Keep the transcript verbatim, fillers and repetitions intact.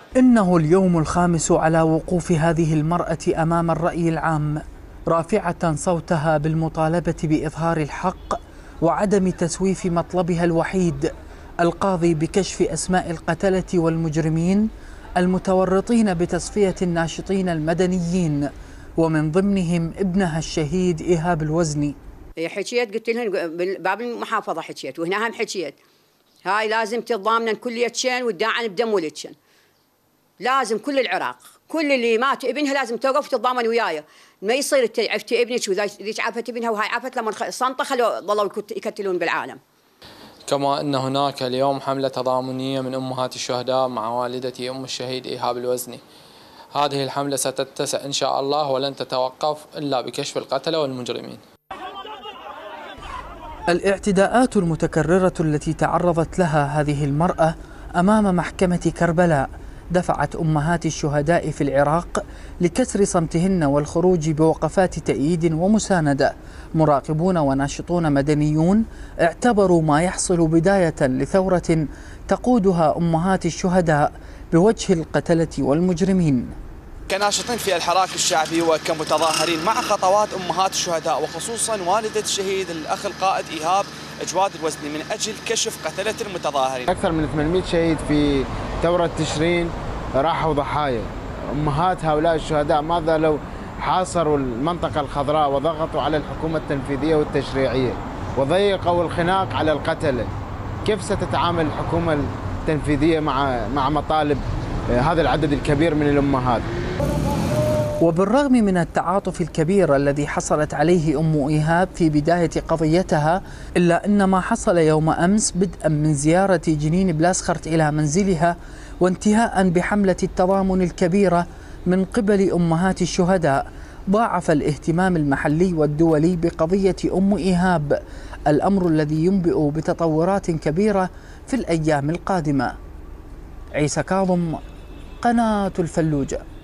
إنه اليوم الخامس على وقوف هذه المرأة أمام الرأي العام، رافعة صوتها بالمطالبة بإظهار الحق وعدم تسويف مطلبها الوحيد، القاضي بكشف أسماء القتلة والمجرمين المتورطين بتصفية الناشطين المدنيين، ومن ضمنهم ابنها الشهيد إيهاب الوزني. حكيت قلت لهم باب المحافظة، حكيت وهنا هم حكيت هاي لازم تتضامن كليتشن والداعن بدم ولدشن، لازم كل العراق كل اللي مات ابنها لازم توقف تتضامن وياي، ما يصير عفتي ابنك وذيك عفت ابنها وهاي عفت لما صنطه خلوا ظلوا يقتلون بالعالم. كما ان هناك اليوم حملة تضامنية من امهات الشهداء مع والدتي ام الشهيد ايهاب الوزني. هذه الحملة ستتسع ان شاء الله ولن تتوقف الا بكشف القتلة والمجرمين. الاعتداءات المتكررة التي تعرضت لها هذه المرأة أمام محكمة كربلاء دفعت أمهات الشهداء في العراق لكسر صمتهن والخروج بوقفات تأييد ومساندة. مراقبون وناشطون مدنيون اعتبروا ما يحصل بداية لثورة تقودها أمهات الشهداء بوجه القتلة والمجرمين. كناشطين في الحراك الشعبي وكمتظاهرين مع خطوات أمهات الشهداء وخصوصا والدة الشهيد الأخ القائد إيهاب جواد الوزني من أجل كشف قتلة المتظاهرين. أكثر من ثمانمئة شهيد في ثورة تشرين راحوا ضحايا. أمهات هؤلاء الشهداء ماذا لو حاصروا المنطقة الخضراء وضغطوا على الحكومة التنفيذية والتشريعية وضيقوا الخناق على القتلة؟ كيف ستتعامل الحكومة التنفيذية مع مع مطالب هذا العدد الكبير من الأمهات؟ وبالرغم من التعاطف الكبير الذي حصلت عليه أم إيهاب في بداية قضيتها، إلا أن ما حصل يوم أمس بدءا من زيارة جنين بلاسخرت إلى منزلها وانتهاء بحملة التضامن الكبيرة من قبل أمهات الشهداء ضاعف الاهتمام المحلي والدولي بقضية أم إيهاب، الأمر الذي ينبئ بتطورات كبيرة في الأيام القادمة. عيسى كاظم، قناة الفلوجة.